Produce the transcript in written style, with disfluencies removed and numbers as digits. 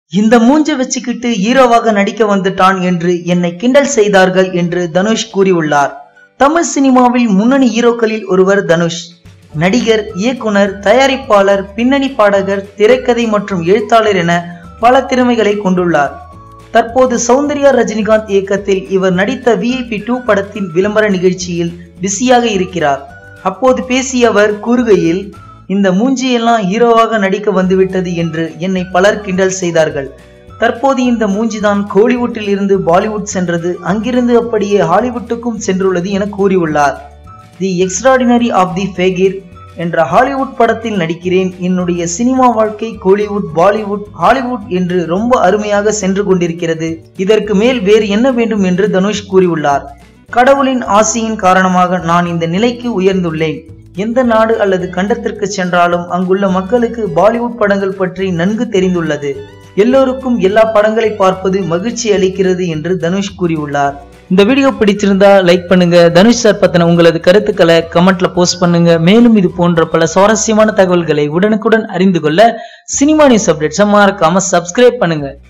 இந்த மூஞ்ச வச்சுக்கிட்டு ஹீரோவாக நடிக்க வந்துட்டான் என்று என்னை கிண்டல் செய்தார்கள் என்று தனுஷ் கூறியுள்ளார். தமிழ் சினிமாவில் முன்னணி ஹீரோக்களில் ஒருவர் தனுஷ். நடிகர், இயக்குனர், தயாரிப்பாளர், பின்னணி பாடகர், திரைக்கதை மற்றும் எழுத்தாளர் என பல திறமைகளை கொண்டுள்ளார். தற்போது சௌந்தர்யா ரஜினிகாந்த் இயக்கத்தில் இவர் நடித்த VIP2 படத்தின் விளம்பர நிகழ்ச்சியில் பிஸியாக இருக்கிறார். அப்போது பேசிய அவர் கூறுகையில், இந்த மூஞ்சியெல்லாம் ஹீரோவாக நடிக்க வந்துவிட்டது என்று என்னை பலர் கிண்டல் செய்தார்கள். தற்போது இந்த மூஞ்சிதான் கோலிவுட்டில் இருந்து பாலிவுட் சென்றது, அங்கிருந்து அப்படியே ஹாலிவுட்டுக்கும் சென்றுள்ளது என கூறியுள்ளார். தி எக்ஸ்ட்ராடினரி ஆஃப் தி ஃபேகிர் என்ற ஹாலிவுட் படத்தில் நடிக்கிறேன். என்னுடைய சினிமா வாழ்க்கை கோலிவுட், பாலிவுட், ஹாலிவுட் என்று ரொம்ப அருமையாக சென்று கொண்டிருக்கிறது. இதற்கு மேல் வேறு என்ன வேண்டும் என்று தனுஷ் கூறியுள்ளார். கடவுளின் ஆசையின் காரணமாக நான் இந்த நிலைக்கு உயர்ந்துள்ளேன். எந்த நாடு அல்லது கண்டத்திற்கு சென்றாலும் அங்குள்ள மக்களுக்கு பாலிவுட் படங்கள் பற்றி நன்கு தெரிந்துள்ளது. எல்லோருக்கும் எல்லா படங்களை பார்ப்பது மகிழ்ச்சி அளிக்கிறது என்று தனுஷ் கூறியுள்ளார். இந்த வீடியோ பிடிச்சிருந்தா லைக் பண்ணுங்க. தனுஷ் சார் பத்தின உங்களது கருத்துக்களை கமெண்ட்ல போஸ்ட் பண்ணுங்க. மேலும் இது போன்ற பல சுவாரஸ்யமான தகவல்களை உடனுக்குடன் அறிந்து கொள்ள சினிமா நியூஸ் அப்டேட்ஸ் மறக்காம சப்ஸ்கிரைப் பண்ணுங்க.